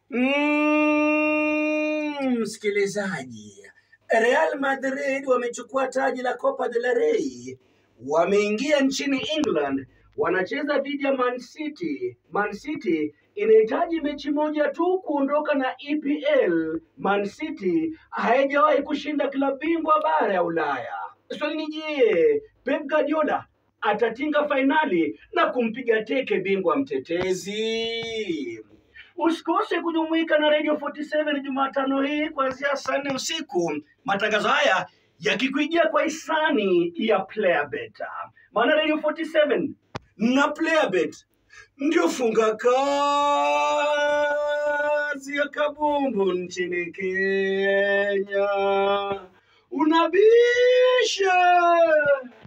Msikilizaji, Real Madrid wamechukua taji la Copa del Rey. Wameingia nchini England, wanacheza dhidi ya Man City. Man City inahitaji mechi moja tu kuondoka na EPL. Man City haijawahi kushinda klabu bingwa bara ya Ulaya. Swali ni je, Pep Guardiola atatinga fainali na kumpiga teke bingwa mtetezi? Usikose kujumuika na Radio 47 Jumatano hii kuanzia saa 4 usiku. Matangazo haya yakikujia kwa hisani ya Playerbet. Maana Radio 47 na Playerbet ndio funga kazi ya kabumbu nchini Kenya. Unabisha!